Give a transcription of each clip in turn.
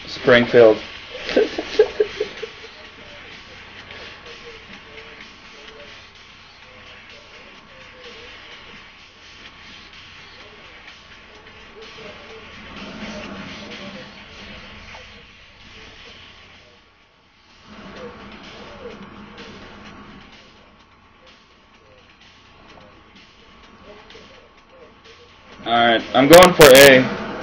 Springfield. Alright, I'm going for A.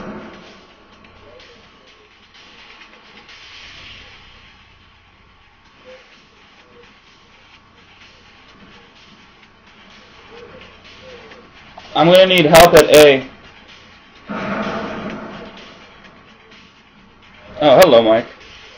I'm gonna need help at A. Oh, hello, Mike.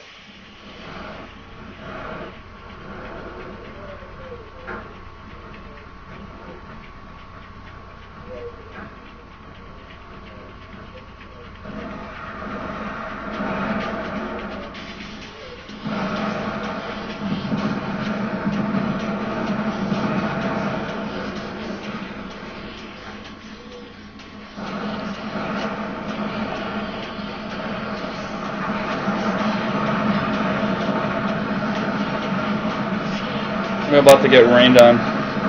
We're about to get rained on.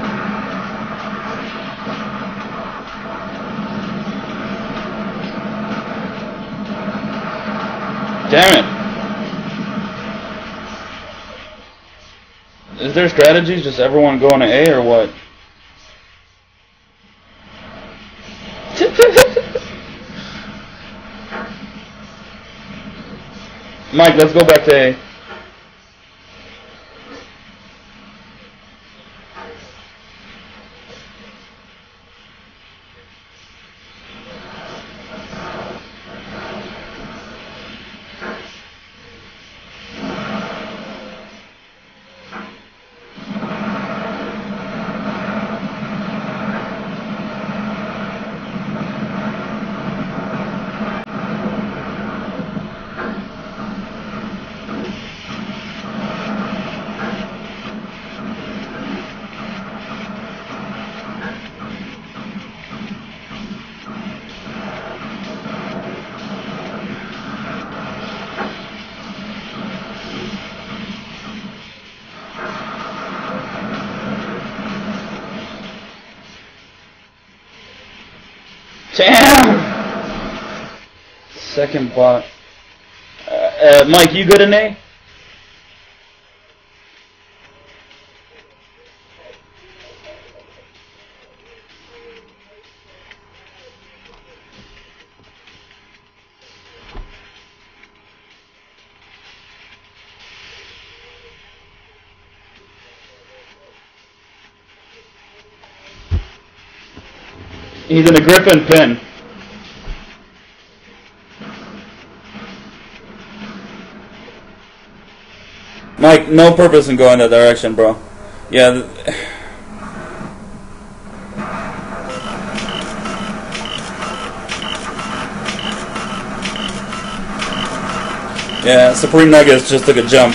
Damn it. Is there strategies? Just everyone going to A or what? Mike, let's go back to A. Damn! Second bot. Mike, you good in A? He's in a Griffin pin. Mike, no purpose in going that direction, bro. Yeah. Yeah, Supreme Nuggets just took a jump.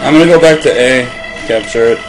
I'm gonna go back to A, capture it.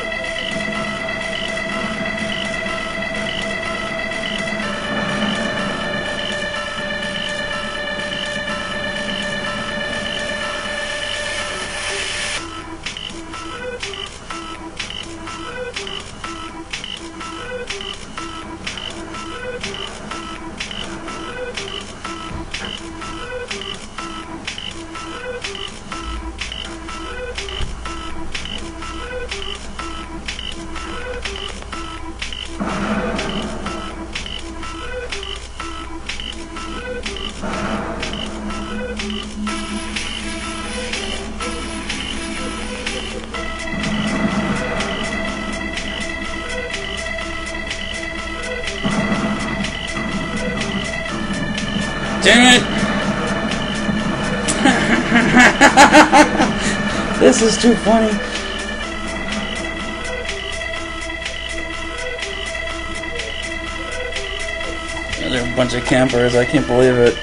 Damn it! This is too funny. They're a bunch of campers, I can't believe it.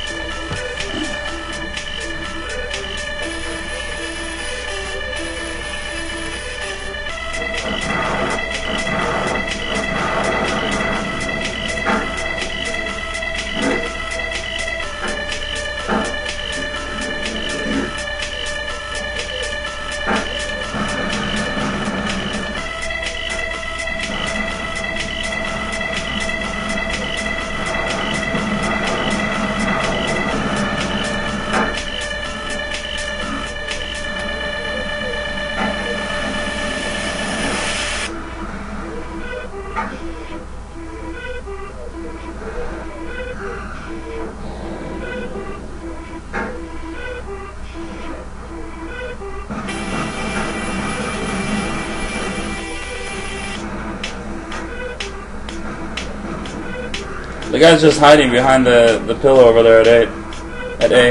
The guy's just hiding behind the pillow over there at A.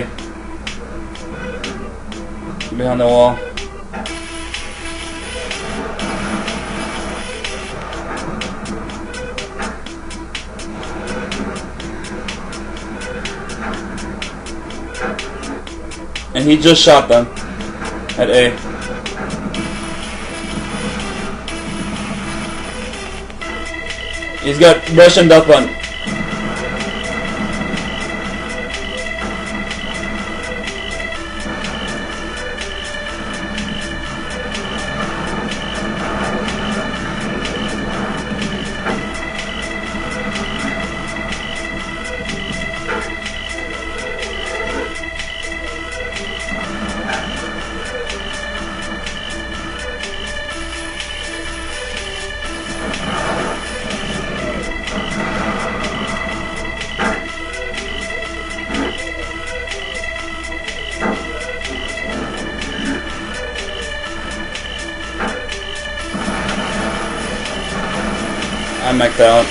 Behind the wall. And he just shot them at A. He's got Russian duck on. I'm maxed out.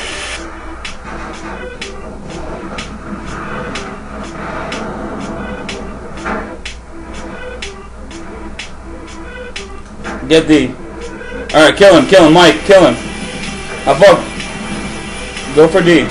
Get D. Alright, kill him, Mike, kill him. Havok. Go for D.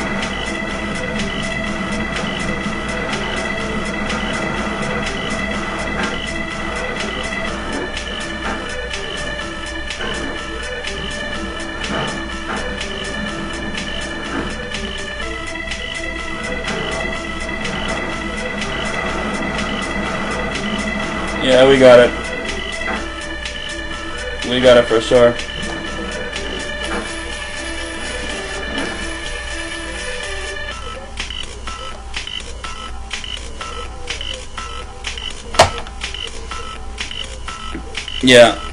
Yeah, we got it. We got it for sure. Yeah.